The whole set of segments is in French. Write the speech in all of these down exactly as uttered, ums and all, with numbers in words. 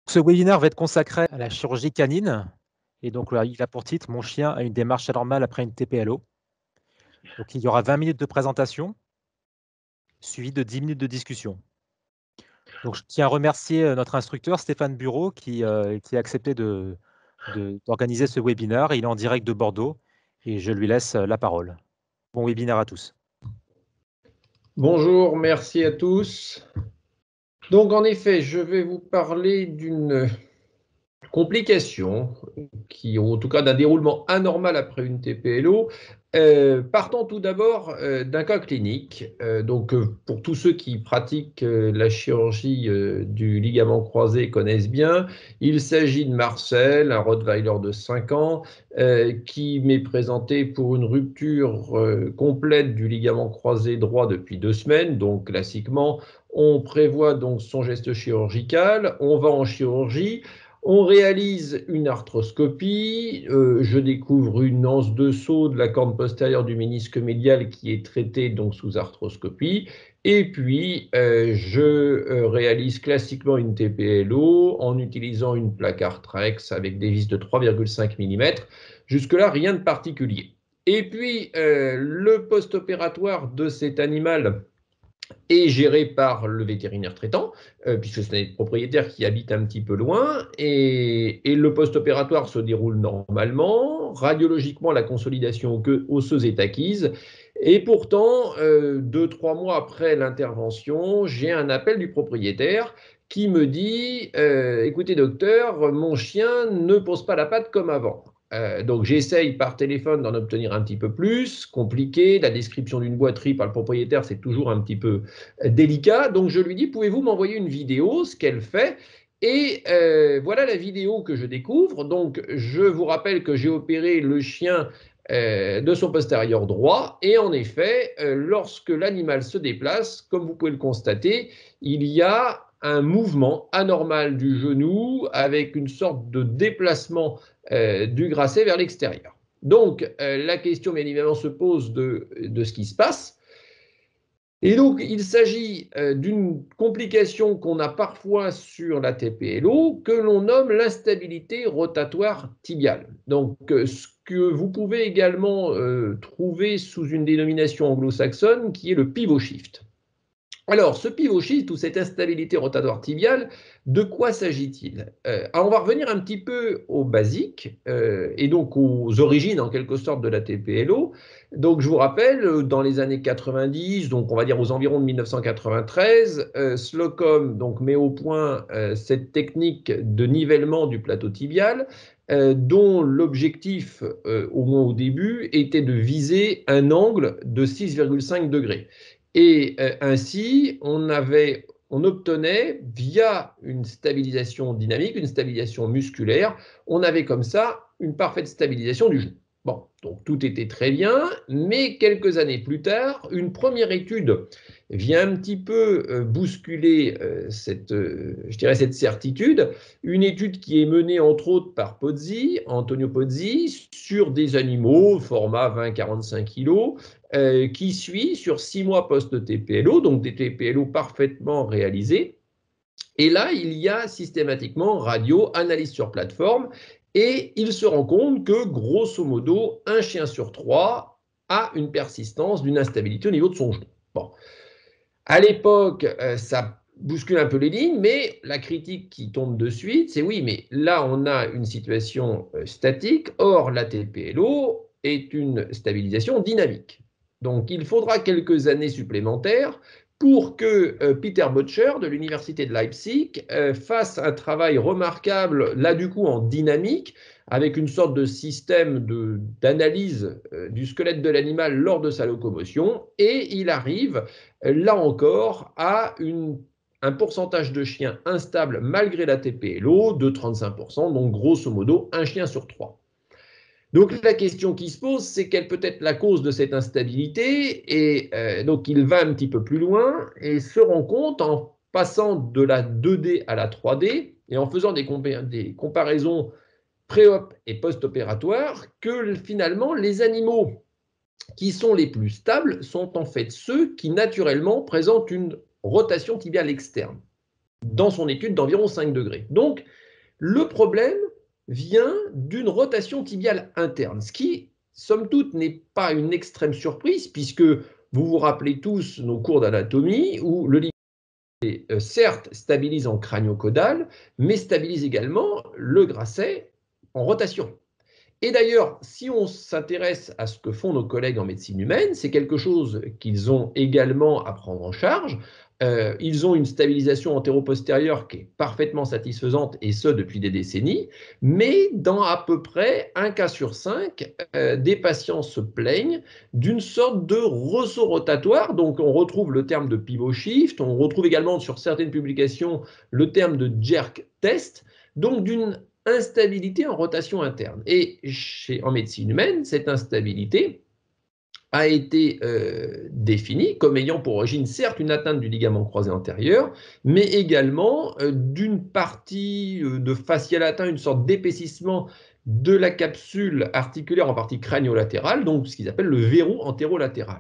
Ce webinaire va être consacré à la chirurgie canine et donc là, il a pour titre: «Mon chien a une démarche anormale après une T P L O». Donc il y aura vingt minutes de présentation suivies de dix minutes de discussion. Donc je tiens à remercier, heu, notre instructeur Stéphane Bureau qui, heu, qui a accepté de de d'organiser ce webinaire. Il est en direct de Bordeaux et je lui laisse, heu, la parole. Bon webinaire à tous. Bonjour, merci à tous. Donc en effet, je vais vous parler d'une complication qui, en tout cas d'un déroulement anormal après une T P L O. Euh, partons tout d'abord euh, d'un cas clinique. Euh, donc euh, pour tous ceux qui pratiquent euh, la chirurgie euh, du ligament croisé connaissent bien, il s'agit de Marcel, un Rottweiler de cinq ans, euh, qui m'est présenté pour une rupture euh, complète du ligament croisé droit depuis deux semaines. Donc classiquement, on prévoit donc son geste chirurgical, on va en chirurgie. On réalise une arthroscopie, euh, je découvre une anse de saut de la corne postérieure du ménisque médial qui est traitée donc sous arthroscopie, et puis euh, je euh, réalise classiquement une T P L O en utilisant une plaque Arthrex avec des vis de trois virgule cinq millimètres. Jusque-là, rien de particulier. Et puis, euh, le post-opératoire de cet animal est géré par le vétérinaire traitant, euh, puisque c'est le propriétaire qui habite un petit peu loin, et, et le post-opératoire se déroule normalement. Radiologiquement, la consolidation osseuse est acquise, et pourtant, euh, deux, trois mois après l'intervention, j'ai un appel du propriétaire qui me dit euh, écoutez docteur, mon chien ne pose pas la patte comme avant. Euh, donc j'essaye par téléphone d'en obtenir un petit peu plus, compliqué, la description d'une boiterie par le propriétaire c'est toujours un petit peu délicat. Donc je lui dis, pouvez-vous m'envoyer une vidéo, ce qu'elle fait. Et euh, voilà la vidéo que je découvre. Donc je vous rappelle que j'ai opéré le chien euh, de son postérieur droit. Et en effet, euh, lorsque l'animal se déplace, comme vous pouvez le constater, il y a un mouvement anormal du genou avec une sorte de déplacement euh, du grasset vers l'extérieur. Donc euh, la question bien évidemment se pose de, de ce qui se passe. Et donc, il s'agit euh, d'une complication qu'on a parfois sur la T P L O que l'on nomme l'instabilité rotatoire tibiale. Donc, euh, ce que vous pouvez également euh, trouver sous une dénomination anglo-saxonne qui est le pivot shift. Alors, ce pivot shift ou cette instabilité rotatoire tibiale, de quoi s'agit-il? euh, On va revenir un petit peu au basique euh, et donc aux origines en quelque sorte de la T P L O. Donc, je vous rappelle, dans les années quatre-vingt-dix, donc on va dire aux environs de mille neuf cent quatre-vingt-treize, euh, Slocum donc, met au point euh, cette technique de nivellement du plateau tibial, euh, dont l'objectif, euh, au moins au début, était de viser un angle de six virgule cinq degrés. Et euh, ainsi, on, avait, on obtenait, via une stabilisation dynamique, une stabilisation musculaire, on avait comme ça une parfaite stabilisation du genou. Bon, donc tout était très bien, mais quelques années plus tard, une première étude vient un petit peu euh, bousculer euh, cette, euh, je dirais cette certitude. Une étude qui est menée entre autres par Pozzi, Antonio Pozzi, sur des animaux format vingt à quarante-cinq kilos, euh, qui suit sur six mois post-T P L O, donc des T P L O parfaitement réalisés. Et là, il y a systématiquement radio, analyse sur plateforme, et il se rend compte que, grosso modo, un chien sur trois a une persistance d'une instabilité au niveau de son genou. Bon. À l'époque, euh, ça bouscule un peu les lignes, mais la critique qui tombe de suite, c'est oui, mais là, on a une situation euh, statique, or la T P L O est une stabilisation dynamique. Donc, il faudra quelques années supplémentaires pour que euh, Peter Butcher de l'Université de Leipzig euh, fasse un travail remarquable, là du coup en dynamique, avec une sorte de système d'analyse euh, du squelette de l'animal lors de sa locomotion, et il arrive là encore, à une, un pourcentage de chiens instables malgré la T P L O de trente-cinq pour cent, donc grosso modo un chien sur trois. Donc la question qui se pose, c'est quelle peut être la cause de cette instabilité, et euh, donc il va un petit peu plus loin et se rend compte en passant de la deux D à la trois D et en faisant des, compar des comparaisons pré-op et post-opératoires que finalement les animaux qui sont les plus stables sont en fait ceux qui naturellement présentent une rotation tibiale externe. dans son étude d'environ cinq degrés. Donc, le problème vient d'une rotation tibiale interne, ce qui, somme toute, n'est pas une extrême surprise, puisque vous vous rappelez tous nos cours d'anatomie où le ligament, euh, certes, stabilise en crânio-caudal, mais stabilise également le grasset en rotation. Et d'ailleurs, si on s'intéresse à ce que font nos collègues en médecine humaine, c'est quelque chose qu'ils ont également à prendre en charge. Euh, ils ont une stabilisation antéro-postérieure qui est parfaitement satisfaisante, et ce depuis des décennies, mais dans à peu près un cas sur cinq, euh, des patients se plaignent d'une sorte de ressaut rotatoire. Donc on retrouve le terme de pivot shift, on retrouve également sur certaines publications le terme de jerk test, donc d'une instabilité en rotation interne. Et chez, en médecine humaine, cette instabilité a été euh, définie comme ayant pour origine certes une atteinte du ligament croisé antérieur, mais également euh, d'une partie euh, de fascia latin, une sorte d'épaississement de la capsule articulaire en partie crânio-latérale, donc ce qu'ils appellent le verrou antérolatéral.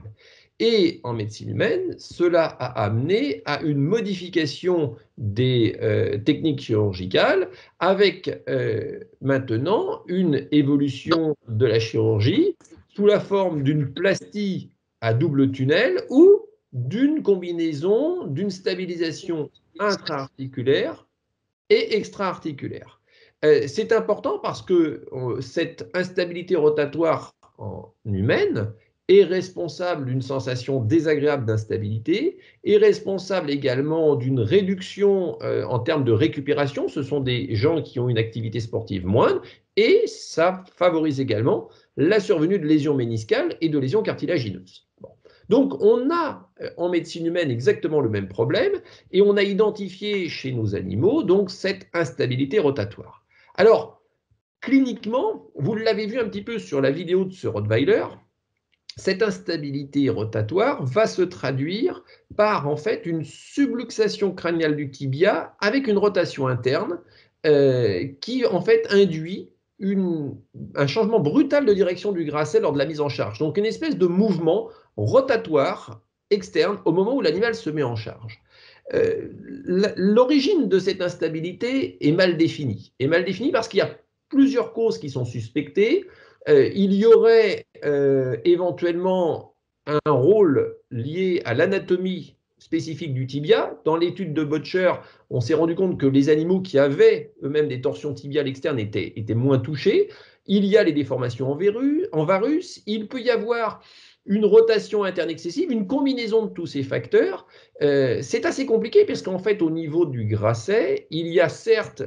Et en médecine humaine, cela a amené à une modification des euh, techniques chirurgicales avec euh, maintenant une évolution de la chirurgie sous la forme d'une plastie à double tunnel ou d'une combinaison d'une stabilisation intra-articulaire et extra-articulaire. Euh, c'est important parce que euh, cette instabilité rotatoire en humaine est responsable d'une sensation désagréable d'instabilité, est responsable également d'une réduction euh, en termes de récupération. Ce sont des gens qui ont une activité sportive moindre, et ça favorise également la survenue de lésions méniscales et de lésions cartilagineuses. Bon. Donc on a en médecine humaine exactement le même problème, et on a identifié chez nos animaux donc cette instabilité rotatoire. Alors, cliniquement, vous l'avez vu un petit peu sur la vidéo de ce Rottweiler, cette instabilité rotatoire va se traduire par en fait une subluxation crâniale du tibia avec une rotation interne euh, qui en fait induit une, un changement brutal de direction du grasset lors de la mise en charge. Donc une espèce de mouvement rotatoire externe au moment où l'animal se met en charge. Euh, L'origine de cette instabilité est mal définie. Est mal définie parce qu'il y a plusieurs causes qui sont suspectées. Euh, il y aurait euh, éventuellement un rôle lié à l'anatomie spécifique du tibia. Dans l'étude de Butcher, on s'est rendu compte que les animaux qui avaient eux-mêmes des torsions tibiales externes étaient, étaient moins touchés. Il y a les déformations en, verru, en varus. Il peut y avoir une rotation interne excessive, une combinaison de tous ces facteurs. Euh, c'est assez compliqué parce qu'en fait, au niveau du grasset, il y a certes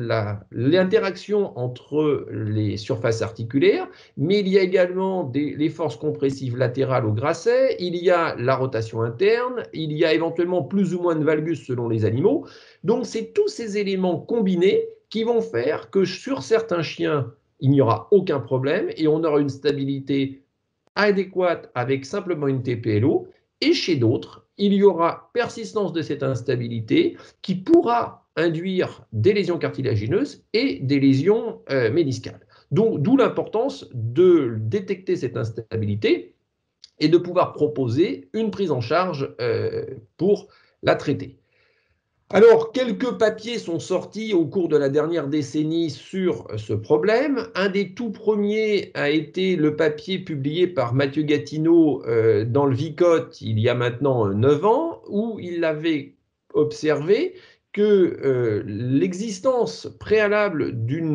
l'interaction entre les surfaces articulaires, mais il y a également des, les forces compressives latérales au grasset, il y a la rotation interne, il y a éventuellement plus ou moins de valgus selon les animaux. Donc, c'est tous ces éléments combinés qui vont faire que sur certains chiens, il n'y aura aucun problème et on aura une stabilité adéquate avec simplement une T P L O, et chez d'autres, il y aura persistance de cette instabilité qui pourra induire des lésions cartilagineuses et des lésions euh, méniscales. Donc, d'où l'importance de détecter cette instabilité et de pouvoir proposer une prise en charge euh, pour la traiter. Alors, quelques papiers sont sortis au cours de la dernière décennie sur ce problème. Un des tout premiers a été le papier publié par Mathieu Gatineau euh, dans le Vicote il y a maintenant neuf ans, où il avait observé que euh, l'existence préalable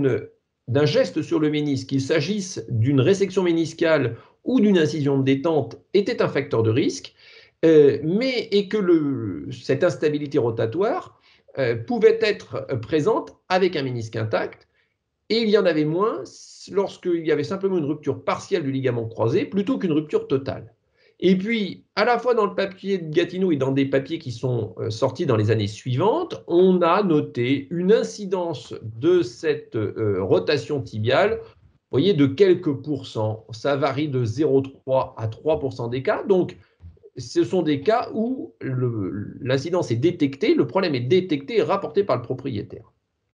d'un geste sur le ménisque, qu'il s'agisse d'une résection méniscale ou d'une incision de détente, était un facteur de risque. Euh, mais et que le, cette instabilité rotatoire euh, pouvait être présente avec un ménisque intact, et il y en avait moins lorsqu'il y avait simplement une rupture partielle du ligament croisé plutôt qu'une rupture totale. Et puis, à la fois dans le papier de Gatineau et dans des papiers qui sont euh, sortis dans les années suivantes, on a noté une incidence de cette euh, rotation tibiale, vous voyez, de quelques pourcents. Ça varie de zéro virgule trois à trois pour cent des cas. Donc, ce sont des cas où l'incidence est détectée, le problème est détecté et rapporté par le propriétaire.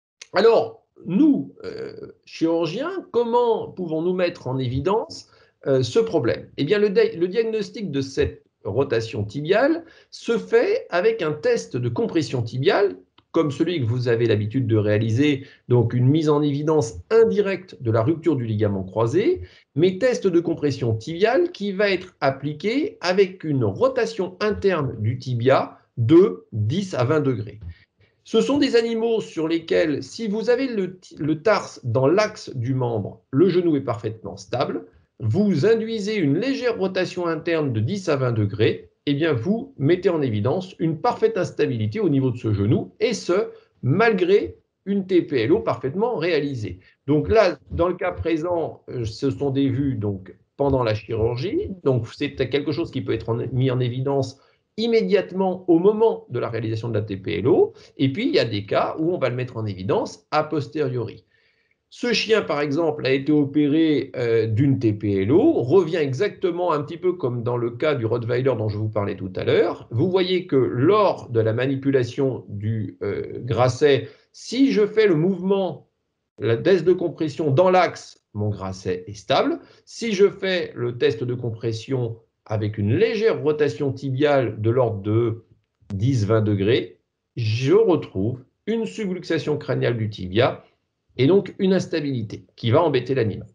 Alors, nous, euh, chirurgiens, comment pouvons-nous mettre en évidence euh, ce problème? Eh bien, le, le diagnostic de cette rotation tibiale se fait avec un test de compression tibiale comme celui que vous avez l'habitude de réaliser, donc une mise en évidence indirecte de la rupture du ligament croisé, mais test de compression tibiale qui va être appliqué avec une rotation interne du tibia de dix à vingt degrés. Ce sont des animaux sur lesquels, si vous avez le, le tarse dans l'axe du membre, le genou est parfaitement stable. Vous induisez une légère rotation interne de dix à vingt degrés, et bien vous mettez en évidence une parfaite instabilité au niveau de ce genou, et ce, malgré une T P L O parfaitement réalisée. Donc là, dans le cas présent, ce sont des vues donc, pendant la chirurgie, donc c'est quelque chose qui peut être en, mis en évidence immédiatement au moment de la réalisation de la T P L O, et puis il y a des cas où on va le mettre en évidence a posteriori. Ce chien, par exemple, a été opéré euh, d'une T P L O, revient exactement un petit peu comme dans le cas du Rottweiler dont je vous parlais tout à l'heure. Vous voyez que lors de la manipulation du euh, grasset, si je fais le mouvement, la test de compression dans l'axe, mon grasset est stable. Si je fais le test de compression avec une légère rotation tibiale de l'ordre de dix à vingt degrés, je retrouve une subluxation crâniale du tibia et donc une instabilité qui va embêter l'animal.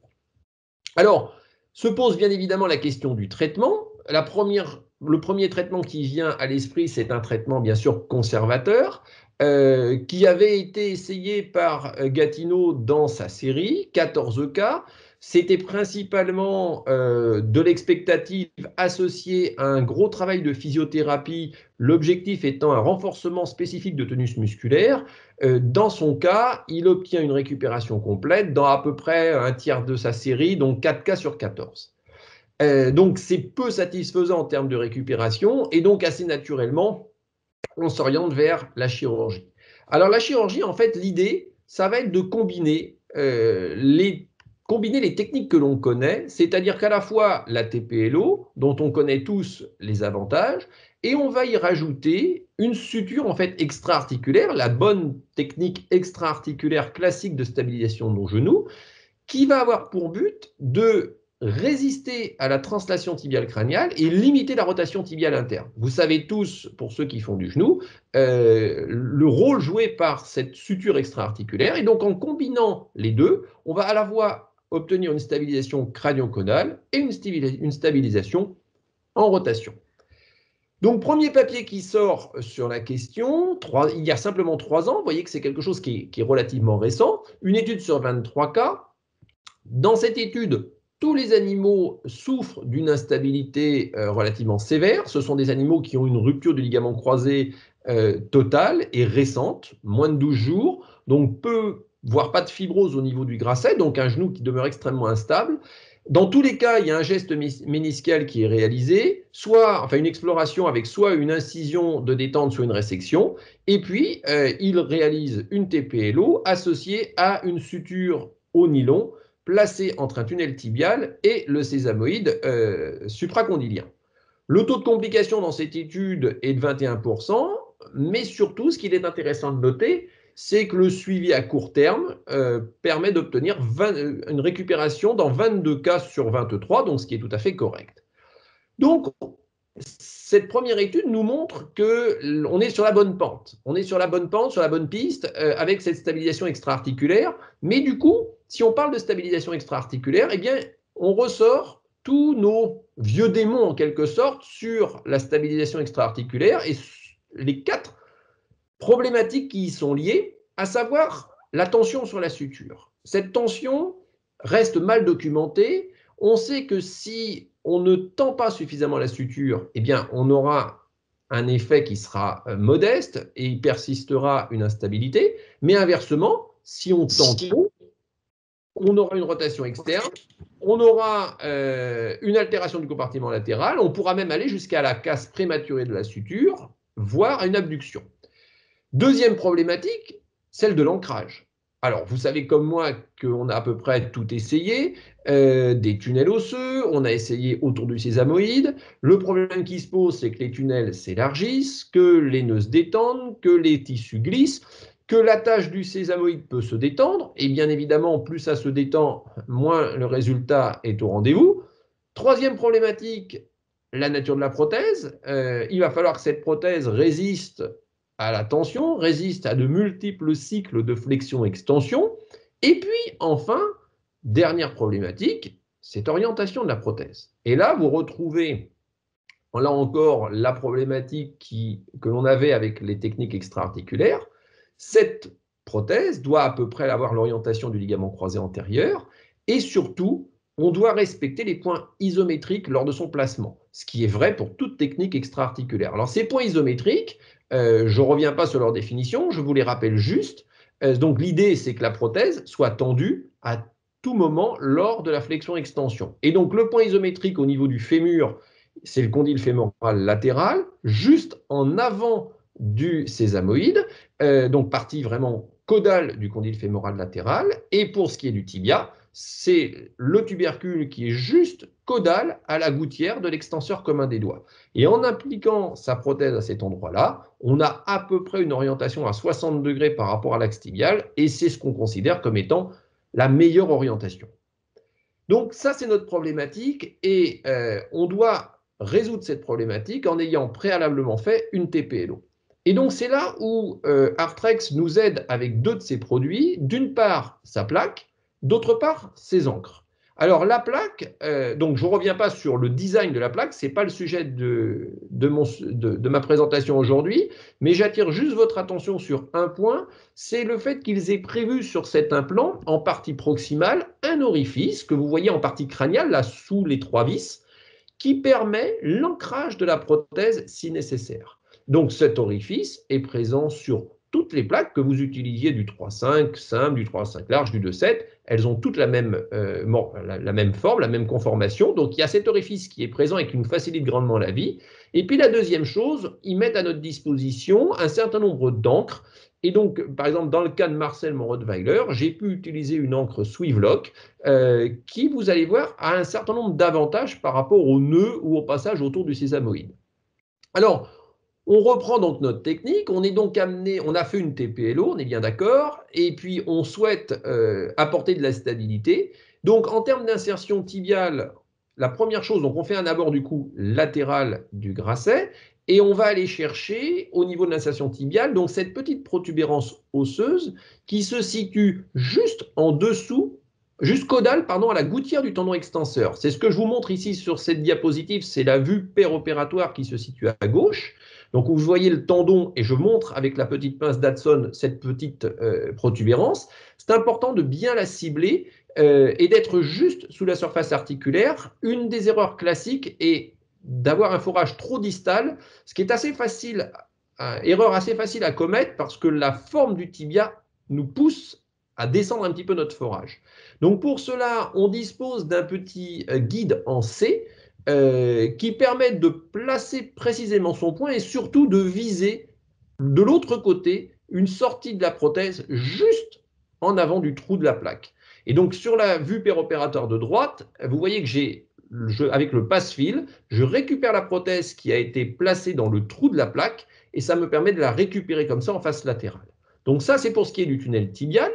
Alors, se pose bien évidemment la question du traitement. La première, le premier traitement qui vient à l'esprit, c'est un traitement bien sûr conservateur, euh, qui avait été essayé par Gatineau dans sa série, quatorze cas. C'était principalement euh, de l'expectative associée à un gros travail de physiothérapie, l'objectif étant un renforcement spécifique de tonus musculaire. Euh, dans son cas, il obtient une récupération complète dans à peu près un tiers de sa série, donc quatre cas sur quatorze. Euh, donc c'est peu satisfaisant en termes de récupération, et donc assez naturellement, on s'oriente vers la chirurgie. Alors la chirurgie, en fait, l'idée, ça va être de combiner euh, les combiner les techniques que l'on connaît, c'est-à-dire qu'à la fois la T P L O, dont on connaît tous les avantages, et on va y rajouter une suture en fait extra-articulaire, la bonne technique extra-articulaire classique de stabilisation de nos genoux, qui va avoir pour but de résister à la translation tibiale crâniale et limiter la rotation tibiale interne. Vous savez tous, pour ceux qui font du genou, euh, le rôle joué par cette suture extra-articulaire. Et donc, en combinant les deux, on va à la fois obtenir une stabilisation crânio-caudale et une, une stabilisation en rotation. Donc, premier papier qui sort sur la question, trois, il y a simplement trois ans, vous voyez que c'est quelque chose qui est, qui est relativement récent, une étude sur vingt-trois cas. Dans cette étude, tous les animaux souffrent d'une instabilité euh, relativement sévère. Ce sont des animaux qui ont une rupture du ligament croisé euh, totale et récente, moins de douze jours, donc peu, voire pas de fibrose au niveau du grasset, donc un genou qui demeure extrêmement instable. Dans tous les cas, il y a un geste méniscal qui est réalisé, soit enfin une exploration avec soit une incision de détente, soit une résection, et puis euh, il réalise une T P L O associée à une suture au nylon placé entre un tunnel tibial et le sésamoïde euh, supracondylien. Le taux de complication dans cette étude est de vingt et un pour cent, mais surtout, ce qu'il est intéressant de noter, c'est que le suivi à court terme euh, permet d'obtenir une récupération dans vingt-deux cas sur vingt-trois, donc ce qui est tout à fait correct. Donc, cette première étude nous montre qu'on est sur la bonne pente. On est sur la bonne pente, sur la bonne piste, euh, avec cette stabilisation extra-articulaire. Mais du coup, si on parle de stabilisation extra-articulaire, eh bien, on ressort tous nos vieux démons, en quelque sorte, sur la stabilisation extra-articulaire et les quatre problématiques qui y sont liées, à savoir la tension sur la suture. Cette tension reste mal documentée. On sait que si on ne tend pas suffisamment la suture, eh bien, on aura un effet qui sera modeste et il persistera une instabilité. Mais inversement, si on tend trop, on aura une rotation externe, on aura euh, une altération du compartiment latéral, on pourra même aller jusqu'à la casse prématurée de la suture, voire à une abduction. Deuxième problématique, celle de l'ancrage. Alors, vous savez comme moi qu'on a à peu près tout essayé, euh, des tunnels osseux, on a essayé autour du sésamoïde. Le problème qui se pose, c'est que les tunnels s'élargissent, que les nœuds se détendent, que les tissus glissent, que l'attache du sésamoïde peut se détendre. Et bien évidemment, plus ça se détend, moins le résultat est au rendez-vous. Troisième problématique, la nature de la prothèse. Euh, il va falloir que cette prothèse résiste à la tension, résiste à de multiples cycles de flexion-extension. Et puis, enfin, dernière problématique, cette orientation de la prothèse. Et là, vous retrouvez, là encore, la problématique qui, que l'on avait avec les techniques extra-articulaires. Cette prothèse doit à peu près avoir l'orientation du ligament croisé antérieur, et surtout, on doit respecter les points isométriques lors de son placement, ce qui est vrai pour toute technique extra-articulaire. Alors, ces points isométriques, euh, je ne reviens pas sur leur définition, je vous les rappelle juste. Euh, donc, l'idée, c'est que la prothèse soit tendue à tout moment lors de la flexion-extension. Et donc, le point isométrique au niveau du fémur, c'est le condyle fémoral latéral, juste en avant du sésamoïde, euh, donc partie vraiment caudale du condyle fémoral latéral. Et pour ce qui est du tibia, c'est le tubercule qui est juste caudal à la gouttière de l'extenseur commun des doigts. Et en appliquant sa prothèse à cet endroit-là, on a à peu près une orientation à soixante degrés par rapport à l'axe tibial, et c'est ce qu'on considère comme étant la meilleure orientation. Donc ça, c'est notre problématique, et euh, on doit résoudre cette problématique en ayant préalablement fait une T P L O. Et donc c'est là où euh, Arthrex nous aide avec deux de ses produits, d'une part sa plaque, d'autre part ses encres. Alors la plaque, euh, donc je ne reviens pas sur le design de la plaque, ce n'est pas le sujet de, de, mon, de, de ma présentation aujourd'hui, mais j'attire juste votre attention sur un point, c'est le fait qu'ils aient prévu sur cet implant, en partie proximale, un orifice que vous voyez en partie crâniale, là sous les trois vis, qui permet l'ancrage de la prothèse si nécessaire. Donc cet orifice est présent sur toutes les plaques que vous utilisiez du trois cinq simple, du trois cinq large, du deux sept, elles ont toutes la même, euh, la, la même forme, la même conformation. Donc il y a cet orifice qui est présent et qui nous facilite grandement la vie. Et puis la deuxième chose, ils mettent à notre disposition un certain nombre d'encres. Et donc, par exemple, dans le cas de Marcel mon Rottweiler, j'ai pu utiliser une encre Swivelock euh, qui, vous allez voir, a un certain nombre d'avantages par rapport au nœud ou au passage autour du sésamoïde. Alors, on reprend donc notre technique, on est donc amené, on a fait une T P L O, on est bien d'accord, et puis on souhaite euh, apporter de la stabilité. Donc en termes d'insertion tibiale, la première chose, donc on fait un abord du cou latéral du grasset, et on va aller chercher au niveau de l'insertion tibiale, donc cette petite protubérance osseuse qui se situe juste en dessous, juste caudale, pardon, à la gouttière du tendon extenseur. C'est ce que je vous montre ici sur cette diapositive, c'est la vue péropératoire qui se situe à gauche. Donc, vous voyez le tendon, et je montre avec la petite pince d'Hudson cette petite euh, protubérance. C'est important de bien la cibler euh, et d'être juste sous la surface articulaire. Une des erreurs classiques est d'avoir un forage trop distal, ce qui est assez facile, euh, erreur assez facile à commettre parce que la forme du tibia nous pousse à descendre un petit peu notre forage. Donc, pour cela, on dispose d'un petit euh, guide en C, Euh, qui permettent de placer précisément son point et surtout de viser de l'autre côté une sortie de la prothèse juste en avant du trou de la plaque. Et donc sur la vue péropératoire de droite, vous voyez que j'ai, avec le passe-fil, je récupère la prothèse qui a été placée dans le trou de la plaque et ça me permet de la récupérer comme ça en face latérale. Donc ça, c'est pour ce qui est du tunnel tibial.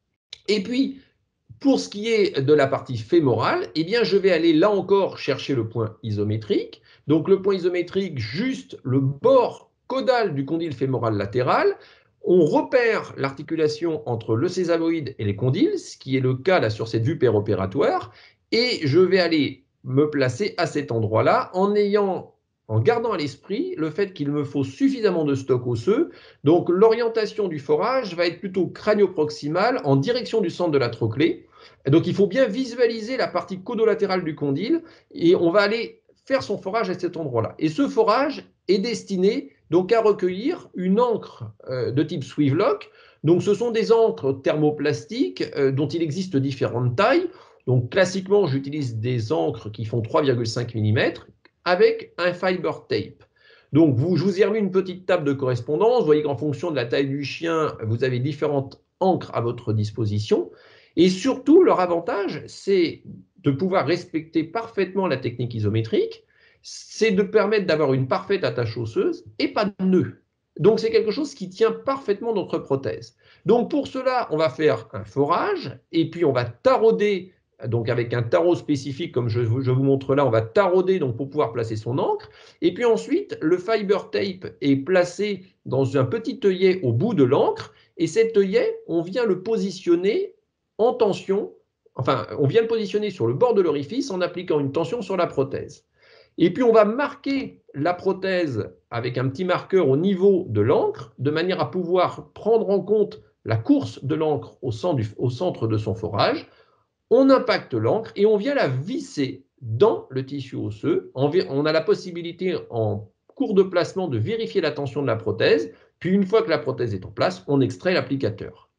Et puis, pour ce qui est de la partie fémorale, eh bien, je vais aller là encore chercher le point isométrique. Donc le point isométrique, juste le bord caudal du condyle fémoral latéral. On repère l'articulation entre le sésamoïde et les condyles, ce qui est le cas là sur cette vue péropératoire. Et je vais aller me placer à cet endroit-là en ayant, en gardant à l'esprit le fait qu'il me faut suffisamment de stock osseux. Donc l'orientation du forage va être plutôt crânio-proximale en direction du centre de la trochlée. Donc il faut bien visualiser la partie caudolatérale du condyle et on va aller faire son forage à cet endroit-là. Et ce forage est destiné donc à recueillir une encre euh, de type Swivelock. Donc ce sont des encres thermoplastiques euh, dont il existe différentes tailles. Donc classiquement, j'utilise des encres qui font trois virgule cinq millimètres avec un fiber tape. Donc vous, je vous ai remis une petite table de correspondance. Vous voyez qu'en fonction de la taille du chien, vous avez différentes encres à votre disposition. Et surtout, leur avantage, c'est de pouvoir respecter parfaitement la technique isométrique, c'est de permettre d'avoir une parfaite attache osseuse et pas de nœud. Donc, c'est quelque chose qui tient parfaitement notre prothèse. Donc, pour cela, on va faire un forage et puis on va tarauder donc avec un tarot spécifique, comme je, je vous montre là, on va tarauder donc, pour pouvoir placer son encre. Et puis ensuite, le fiber tape est placé dans un petit œillet au bout de l'encre, et cet œillet, on vient le positionner en tension, enfin, on vient le positionner sur le bord de l'orifice en appliquant une tension sur la prothèse. Et puis on va marquer la prothèse avec un petit marqueur au niveau de l'encre, de manière à pouvoir prendre en compte la course de l'encre au, au centre de son forage. On impacte l'encre et on vient la visser dans le tissu osseux. On a la possibilité en cours de placement de vérifier la tension de la prothèse, puis une fois que la prothèse est en place, on extrait l'applicateur.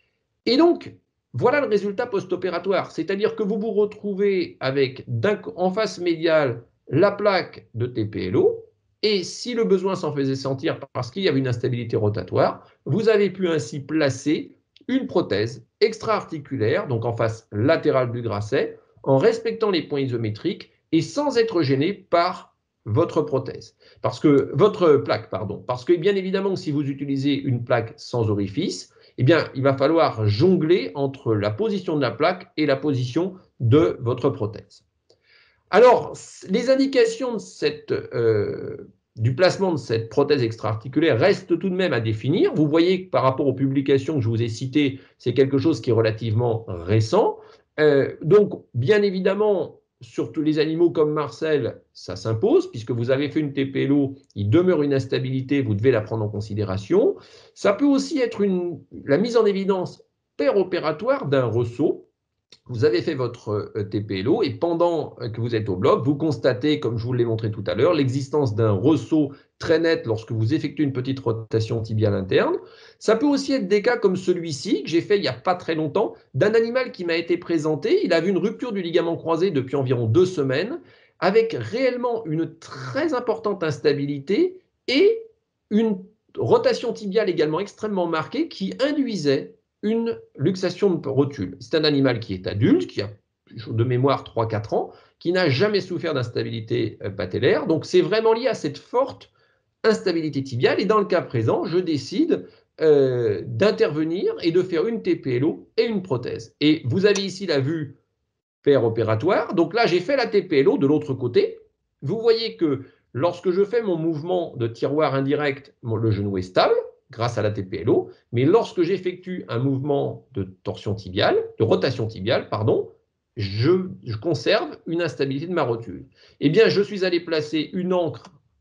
Et donc, voilà le résultat post-opératoire, c'est-à-dire que vous vous retrouvez avec en face médiale la plaque de T P L O, et si le besoin s'en faisait sentir parce qu'il y avait une instabilité rotatoire, vous avez pu ainsi placer une prothèse extra-articulaire, donc en face latérale du grasset, en respectant les points isométriques et sans être gêné par votre prothèse. Parce que, votre plaque, pardon. Parce que bien évidemment, si vous utilisez une plaque sans orifice, eh bien, il va falloir jongler entre la position de la plaque et la position de votre prothèse. Alors, les indications de cette, euh, du placement de cette prothèse extra-articulaire restent tout de même à définir. Vous voyez que par rapport aux publications que je vous ai citées, c'est quelque chose qui est relativement récent. Euh, donc, bien évidemment, sur tous les animaux comme Marcel, ça s'impose, puisque vous avez fait une T P L O, il demeure une instabilité, vous devez la prendre en considération. Ça peut aussi être une, la mise en évidence péropératoire d'un ressaut. Vous avez fait votre T P L O et pendant que vous êtes au bloc, vous constatez, comme je vous l'ai montré tout à l'heure, l'existence d'un ressaut très net lorsque vous effectuez une petite rotation tibiale interne. Ça peut aussi être des cas comme celui-ci, que j'ai fait il n'y a pas très longtemps, d'un animal qui m'a été présenté. Il a vu une rupture du ligament croisé depuis environ deux semaines, avec réellement une très importante instabilité et une rotation tibiale également extrêmement marquée qui induisait une luxation de rotule. C'est un animal qui est adulte, qui a de mémoire trois à quatre ans, qui n'a jamais souffert d'instabilité patellaire. Donc c'est vraiment lié à cette forte instabilité tibiale. Et dans le cas présent, je décide euh, d'intervenir et de faire une T P L O et une prothèse. Et vous avez ici la vue péropératoire. Donc là, j'ai fait la T P L O de l'autre côté. Vous voyez que lorsque je fais mon mouvement de tiroir indirect, le genou est stable grâce à la T P L O, mais lorsque j'effectue un mouvement de torsion tibiale, de rotation tibiale, pardon, je, je conserve une instabilité de ma rotule. Eh bien, je suis allé placer une encre,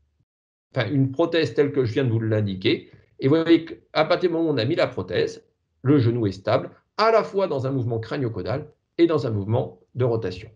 enfin une prothèse telle que je viens de vous l'indiquer, et vous voyez qu'à partir du moment où on a mis la prothèse, le genou est stable, à la fois dans un mouvement crânio-caudal et dans un mouvement de rotation.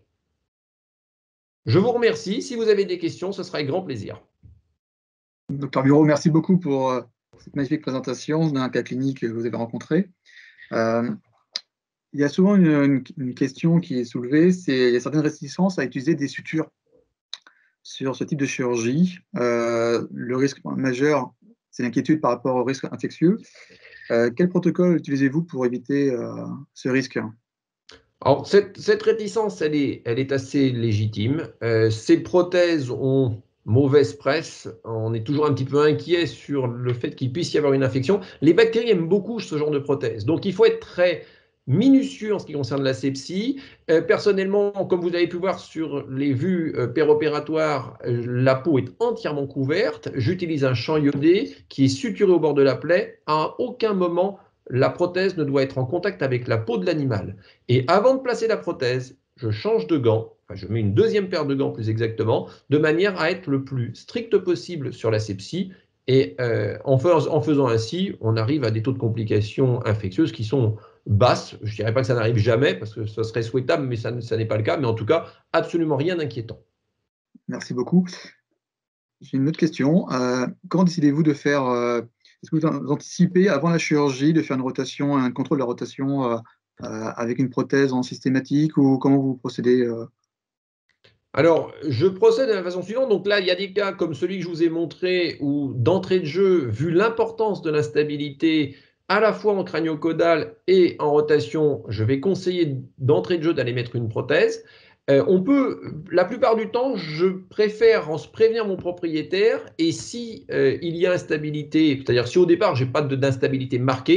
Je vous remercie. Si vous avez des questions, ce sera avec grand plaisir. Docteur Bureau, merci beaucoup pour euh, cette magnifique présentation d'un cas clinique que vous avez rencontré. Euh, il y a souvent une, une, une question qui est soulevée, c'est il y a certaines réticences à utiliser des sutures sur ce type de chirurgie. Euh, le risque majeur, c'est l'inquiétude par rapport au risque infectieux. Euh, quel protocole utilisez-vous pour éviter euh, ce risque ? Alors, cette, cette réticence, elle est, elle est assez légitime. Euh, ces prothèses ont mauvaise presse. On est toujours un petit peu inquiet sur le fait qu'il puisse y avoir une infection. Les bactéries aiment beaucoup ce genre de prothèses. Donc, il faut être très minutieux en ce qui concerne la sepsie. Euh, personnellement, comme vous avez pu voir sur les vues euh, péropératoires, euh, la peau est entièrement couverte. J'utilise un champ iodé qui est suturé au bord de la plaie. À aucun moment, la prothèse ne doit être en contact avec la peau de l'animal. Et avant de placer la prothèse, je change de gants, enfin je mets une deuxième paire de gants plus exactement, de manière à être le plus strict possible sur la sepsie. Et euh, en, fais, en faisant ainsi, on arrive à des taux de complications infectieuses qui sont basses. Je ne dirais pas que ça n'arrive jamais, parce que ce serait souhaitable, mais ça, ça n'est pas le cas. Mais en tout cas, absolument rien d'inquiétant. Merci beaucoup. J'ai une autre question. Euh, comment décidez-vous de faire, euh, est-ce que vous anticipez avant la chirurgie de faire une rotation, un contrôle de la rotation euh, euh, avec une prothèse en systématique, ou comment vous procédez euh... Alors, je procède de la façon suivante. Donc là, il y a des cas comme celui que je vous ai montré où, d'entrée de jeu, vu l'importance de l'instabilité, à la fois en crânio-caudal et en rotation, je vais conseiller d'entrée de jeu d'aller mettre une prothèse. Euh, on peut, la plupart du temps, je préfère en se prévenir mon propriétaire, et si euh, il y a instabilité, c'est-à-dire si au départ, je n'ai pas d'instabilité marquée,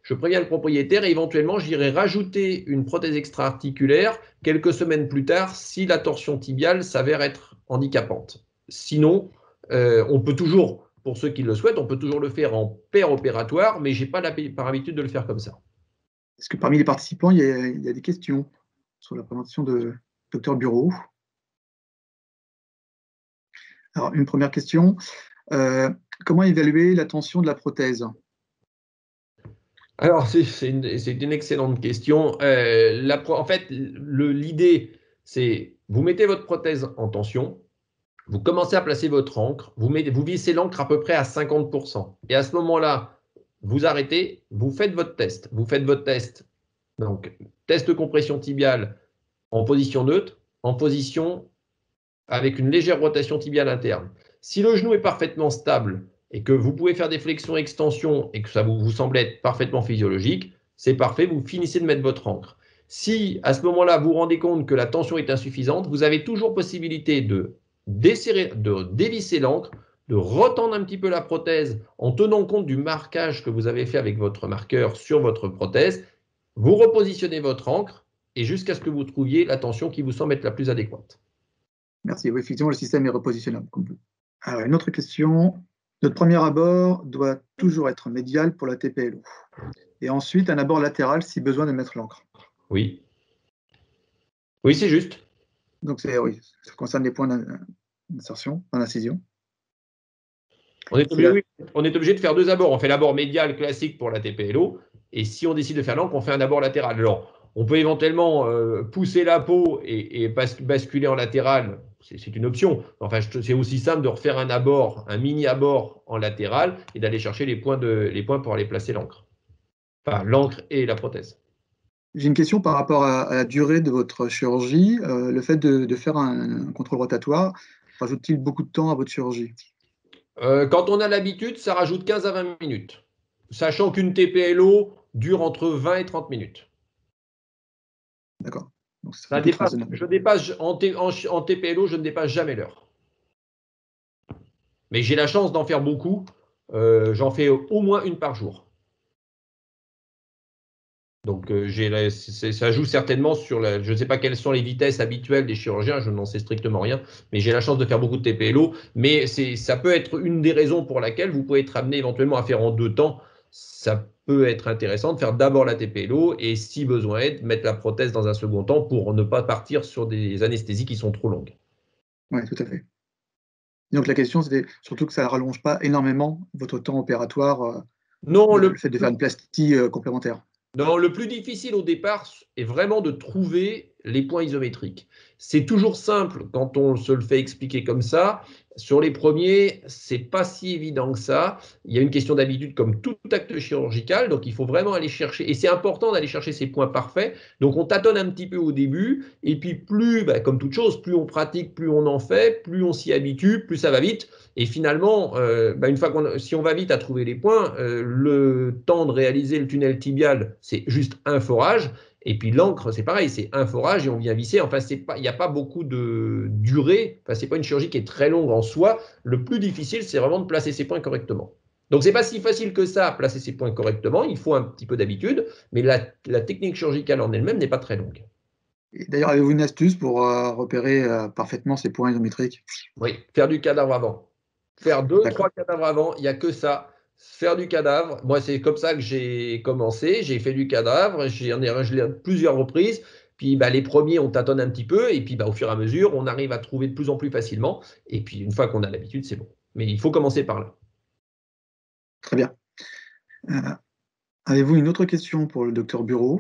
je préviens le propriétaire et éventuellement j'irai rajouter une prothèse extra-articulaire quelques semaines plus tard si la torsion tibiale s'avère être handicapante. Sinon, euh, on peut toujours, pour ceux qui le souhaitent, on peut toujours le faire en paire opératoire, mais je n'ai pas la, par habitude de le faire comme ça. Est-ce que parmi les participants, il y a, il y a des questions sur la présentation de docteur Bureau? Alors, une première question. Euh, comment évaluer la tension de la prothèse? Alors, c'est une, une excellente question. Euh, la, en fait, l'idée, c'est vous mettez votre prothèse en tension, vous commencez à placer votre encre, vous, mettez, vous vissez l'encre à peu près à cinquante pour cent. Et à ce moment-là, vous arrêtez, vous faites votre test. Vous faites votre test. Donc, test de compression tibiale en position neutre, en position avec une légère rotation tibiale interne. Si le genou est parfaitement stable et que vous pouvez faire des flexions-extensions et que ça vous, vous semble être parfaitement physiologique, c'est parfait, vous finissez de mettre votre encre. Si à ce moment-là, vous vous rendez compte que la tension est insuffisante, vous avez toujours possibilité de desserrer, de dévisser l'encre, de retendre un petit peu la prothèse en tenant compte du marquage que vous avez fait avec votre marqueur sur votre prothèse. Vous repositionnez votre encre et jusqu'à ce que vous trouviez la tension qui vous semble être la plus adéquate. Merci. Oui, effectivement, le système est repositionnable. Alors, une autre question. Notre premier abord doit toujours être médial pour la T P L O. Et ensuite, un abord latéral si besoin de mettre l'encre. Oui. Oui, c'est juste. Donc, oui, ça concerne les points d'insertion, d'incision. On est, obligé, oui, on est obligé de faire deux abords. On fait l'abord médial classique pour la T P L O. Et si on décide de faire l'encre, on fait un abord latéral. Alors, on peut éventuellement euh, pousser la peau et, et basculer en latéral. C'est une option. Enfin, c'est aussi simple de refaire un abord, un mini abord en latéral et d'aller chercher les points, de, les points pour aller placer l'encre. Enfin, l'encre et la prothèse. J'ai une question par rapport à, à la durée de votre chirurgie. Euh, le fait de, de faire un, un contrôle rotatoire, rajoute-t-il beaucoup de temps à votre chirurgie? euh, Quand on a l'habitude, ça rajoute quinze à vingt minutes. Sachant qu'une T P L O dure entre vingt et trente minutes. D'accord. Ça dépasse, je dépasse, en, T, en, en T P L O, je ne dépasse jamais l'heure. Mais j'ai la chance d'en faire beaucoup. Euh, J'en fais au moins une par jour. Donc, euh, la, ça joue certainement sur la. Je ne sais pas quelles sont les vitesses habituelles des chirurgiens, je n'en sais strictement rien, mais j'ai la chance de faire beaucoup de T P L O. Mais ça peut être une des raisons pour laquelle vous pouvez être amené éventuellement à faire en deux temps. Ça peut être intéressant de faire d'abord la T P L O et, si besoin est, mettre la prothèse dans un second temps pour ne pas partir sur des anesthésies qui sont trop longues. Oui, tout à fait. Donc, la question, c'était surtout que ça ne rallonge pas énormément votre temps opératoire, euh, non, le, le, le fait de faire une plastie euh, complémentaire. Non, le plus difficile au départ est vraiment de trouver les points isométriques. C'est toujours simple quand on se le fait expliquer comme ça. Sur les premiers, c'est pas si évident que ça. Il y a une question d'habitude comme tout acte chirurgical, donc il faut vraiment aller chercher. Et c'est important d'aller chercher ces points parfaits. Donc on tâtonne un petit peu au début, et puis plus, bah, comme toute chose, plus on pratique, plus on en fait, plus on s'y habitue, plus ça va vite. Et finalement, euh, bah, une fois qu'on, si on va vite à trouver les points, euh, le temps de réaliser le tunnel tibial, c'est juste un forage. Et puis l'encre, c'est pareil, c'est un forage et on vient visser. Enfin, il n'y a pas beaucoup de durée. Enfin, ce n'est pas une chirurgie qui est très longue en soi. Le plus difficile, c'est vraiment de placer ses points correctement. Donc, ce n'est pas si facile que ça, placer ses points correctement. Il faut un petit peu d'habitude, mais la, la technique chirurgicale en elle-même n'est pas très longue. D'ailleurs, avez-vous une astuce pour euh, repérer euh, parfaitement ces points isométriques? Oui, faire du cadavre avant. Faire deux, trois cadavres avant, il n'y a que ça. Faire du cadavre, moi c'est comme ça que j'ai commencé, j'ai fait du cadavre, j'en ai régler plusieurs reprises, puis bah, les premiers on tâtonne un petit peu, et puis bah, au fur et à mesure on arrive à trouver de plus en plus facilement, et puis une fois qu'on a l'habitude c'est bon. Mais il faut commencer par là. Très bien. Euh, Avez-vous une autre question pour le docteur Bureau?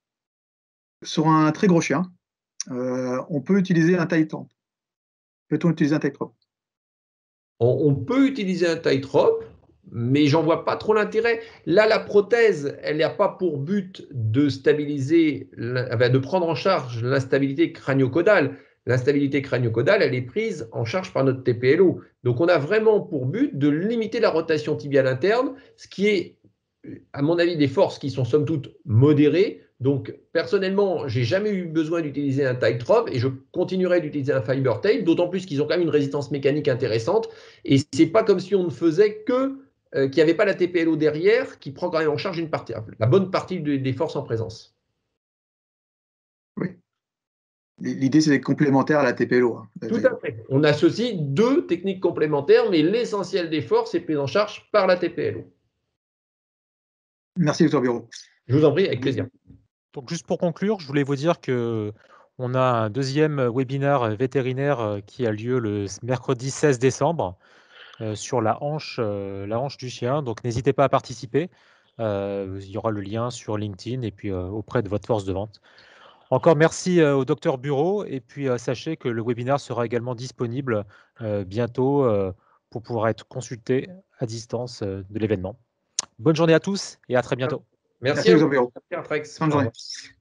Sur un très gros chien, euh, on peut utiliser un tightrope. Peut-on utiliser un tightrope? on, on peut utiliser un tightrope, mais j'en vois pas trop l'intérêt. Là, la prothèse, elle n'a pas pour but de stabiliser, de prendre en charge l'instabilité crânio-caudale. L'instabilité crânio-caudale, elle est prise en charge par notre T P L O. Donc, on a vraiment pour but de limiter la rotation tibiale interne, ce qui est, à mon avis, des forces qui sont somme toute modérées. Donc, personnellement, je n'ai jamais eu besoin d'utiliser un tightrope et je continuerai d'utiliser un fiber tape, d'autant plus qu'ils ont quand même une résistance mécanique intéressante. Et ce n'est pas comme si on ne faisait que euh, qui n'avait pas la T P L O derrière, qui prend quand même en charge une partie, la bonne partie de, des forces en présence. Oui. L'idée, c'est complémentaire à la T P L O. Hein. Tout à fait. On associe deux techniques complémentaires, mais l'essentiel des forces est pris en charge par la T P L O. Merci, docteur Bureau. Je vous en prie, avec plaisir. Donc, juste pour conclure, je voulais vous dire que on a un deuxième webinaire vétérinaire qui a lieu le mercredi seize décembre euh, sur la hanche, euh, la hanche du chien. Donc, n'hésitez pas à participer. Euh, il y aura le lien sur LinkedIn et puis euh, auprès de votre force de vente. Encore merci euh, au docteur Bureau et puis euh, sachez que le webinaire sera également disponible euh, bientôt euh, pour pouvoir être consulté à distance euh, de l'événement. Bonne journée à tous et à très bientôt. Merci, Merci, à docteur vous. Bureau. Merci, Artrex. Bonne Au journée. revoir.